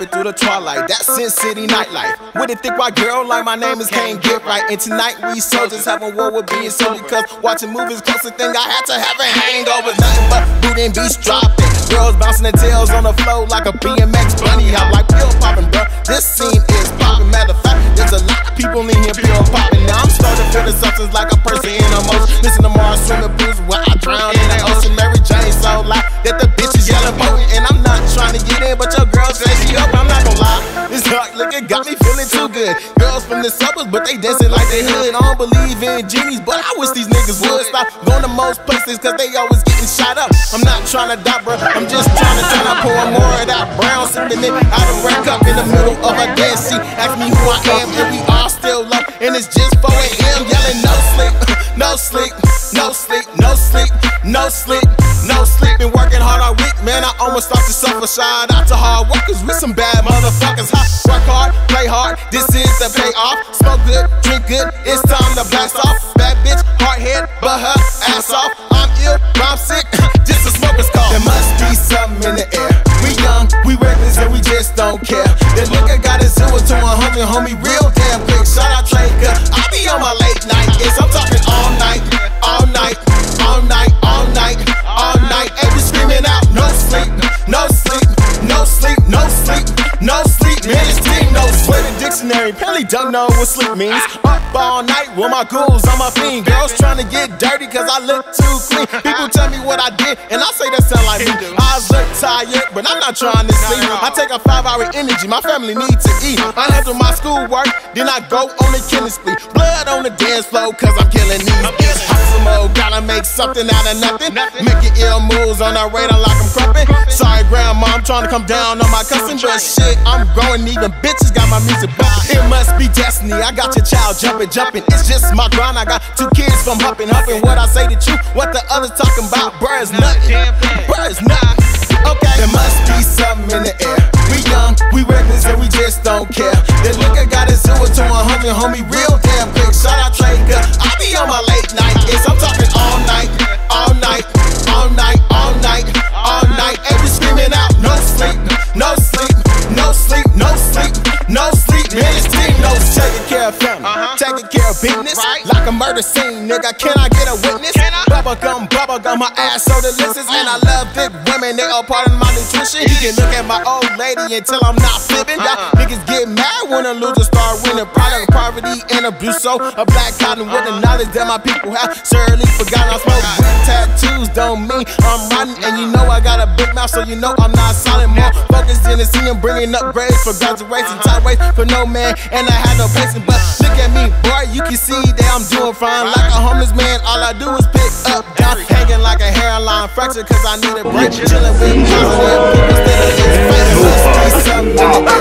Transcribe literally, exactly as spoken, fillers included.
stepping through the twilight. That's Sin City nightlife. With a thick white girl like my name is can't get right. And tonight we soldiers having war with being so because watching movies closest thing I had to have a hangover. Nothing but boot and beats dropping. Girls bouncing their tails on the floor like a B M X bunny hop, like pill popping, bro. This scene is popping. Matter of fact, there's a lot of people in here pill popping. Now I'm starting to feel the substance like a person in a motion. Listen to Mars swimming pools where I drown in the ocean. Mary Jane so loud that the bitch is yelling potent. And I'm not trying to get in, but your girl says she up. I'm not gonna lie, this dark liquor got me feeling too good. Girls from the suburbs, but they dancing like they hood. I don't believe in genies, but I wish these niggas would stop going to most places cause they always getting shot up. I'm not trying to die, bro. I'm just trying to try to pour more of that brown, sipping it out of rack up in the middle of a dance. She asked me who I am, and we all still love, and it's just four A M yelling no sleep, no sleep, no sleep, no sleep, no sleep, no sleep. Been working hard all week, man. I almost start to suffer. Shout out to hard workers with some bad motherfuckers. Ha, work hard, play hard. This is the payoff. Smoke good, drink good. It's time to blast off. Bad bitch, hard head, but her ass off. I'm ill, I'm sick. Just a smoker's call. There must be something in the air. We young, we reckless, and we just don't care. The liquor got us zero to one hundred, homie, real damn quick. Shout out Traker. I be on my late night. Yes, I'm talking all night, all night, all night, all night, all night. And we screaming out, no sleep, no sleep, no sleep, no sleep, no sleep. Man, it's team no sleep. In dictionary, apparently don't know what sleep means. Up all night with my ghouls on my fiend. Girls trying to get dirty cause I look too clean. People tell me what I did, and I say that sound like me. Eyes look tired, but I'm not trying to sleep. I take a five hour energy, my family need to eat. I handle my schoolwork, then I go on the killing spree. Blood on the dance floor cause I'm killing these bitches. Hustle mode, gotta make something out of nothing. Making ill moves on the radar like I'm crumping. Sorry grandma, I'm trying to come down on my cousin, but shit, I'm growing, even bitches got my music bumping. It must be destiny, I got your child jumping, jumping. It's just my grind, I got two kids from humping, humping. What I say the truth, what the others talking about, bruh is nothing, bruh is nothing. Okay, there must be something in the air. We young, we reckless, and we just don't care. The liquor got us zero to one hundred, homie, real damn quick. Shout out Traker. I be on my late night. Yes, I'm talking all night, all night, all night, all night, all night. And we screaming out, no sleep, no sleep, no sleep, no sleep, no sleep. Man, it's team no sleep. Taking care of family, uh-huh. Taking care of business, right. Like a murder scene, nigga. Can I get a witness? Bubble gum, bubble gum, my ass so delicious, and I love big women. They all part of my nutrition. You can look at my old lady and tell I'm not fibbing. Y'all uh-uh. Niggas get mad when a loser start winning. Product of poverty and abuse, so a black cotton with the knowledge that my people have. Surely forgotten I smoke weed. Tattoos don't mean I'm riding, and you know I got a big mouth, so you know I'm not solid. More focused in the scene, bringing up grades for graduation, time waits for no man, and I had no patience. But look at me, boy, you can see that I'm doing fine. Like a homeless man, all I do is pick up, down, hanging like a hairline fracture, cause I need a break. Chilling with positive people, still in this fight. Must be something.